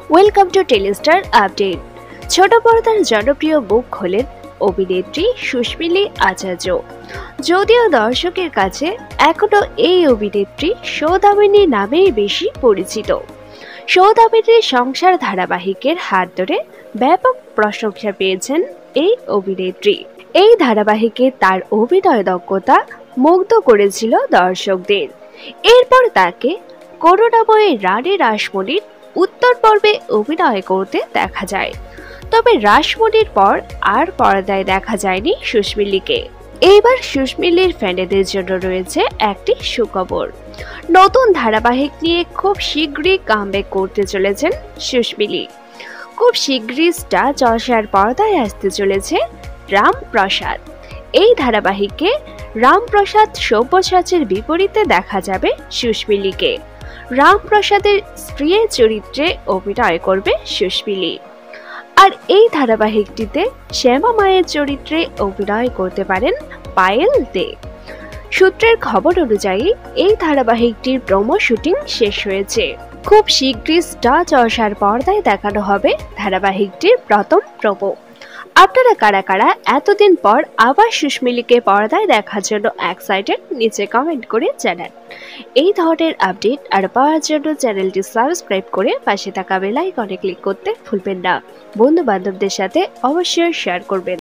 Welcome to Telestar update. ছোট পর্দার জনপ্রিয় মুখ হলেন অভিনেত্রী সুস্মিলি আচার্য। যদিও দর্শকের কাছে এখনো এই অভিনেত্রী সৌদামিনী নামেই বেশি পরিচিত। সৌদামিনীর সংসার ধারাবাহিকের হাত ধরে ব্যাপক প্রশংসা পেয়েছেন এই অভিনেত্রী। এই ধারাবাহিকে তার অভিনয় দক্ষতা মুগ্ধ করেছিল দর্শকদের। এরপর তাকে করুণাময়ী রানী রাসমণির উত্তর পর্বে অভিনয় করতে দেখা যায়। তবে রাসমণির পর আর পর্দায় দেখা যায়নি সুস্মিলিকে। এইবার সুস্মিলির ফ্যানেদের জন্য রয়েছে একটি সুখবর। নতুন ধারাবাহিক নিয়ে খুব শীঘ্রই কামব্যাক করতে চলেছেন সুস্মিলি। খুব শীঘ্রই স্টার জলসার পর্দায় আসতে চলেছে রামপ্রসাদ। এই ধারাবাহিকে রামপ্রসাদ সব্যসাচীর বিপরীতে দেখা যাবে সুস্মিলিকে। রামপ্রসাদের স্ত্রীর চরিত্রে অভিনয় করবে সুস্মিলি। আর এই ধারাবাহিকটিতে শ্যামা মায়ের চরিত্রে অভিনয় করতে পারেন পায়েল দে। সূত্রের খবর অনুযায়ী এই ধারাবাহিকটির প্রোমো শুটিং শেষ হয়েছে। খুব শীঘ্রই স্টার জলসার পর্দায় দেখানো হবে ধারাবাহিকটির প্রথম প্রোমো। আপনারা কারা কারা এতদিন পর আবার সুস্মিলিকে পর্দায় দেখার জন্য এক্সাইটেড নিচে কমেন্ট করে জানান। এই ধরনের আপডেট আর পাওয়ার জন্য চ্যানেলটি সাবস্ক্রাইব করে পাশে থাকা বেল আইকনে ক্লিক করতে ভুলবেন না। বন্ধু বান্ধবদের সাথে অবশ্যই শেয়ার করবেন।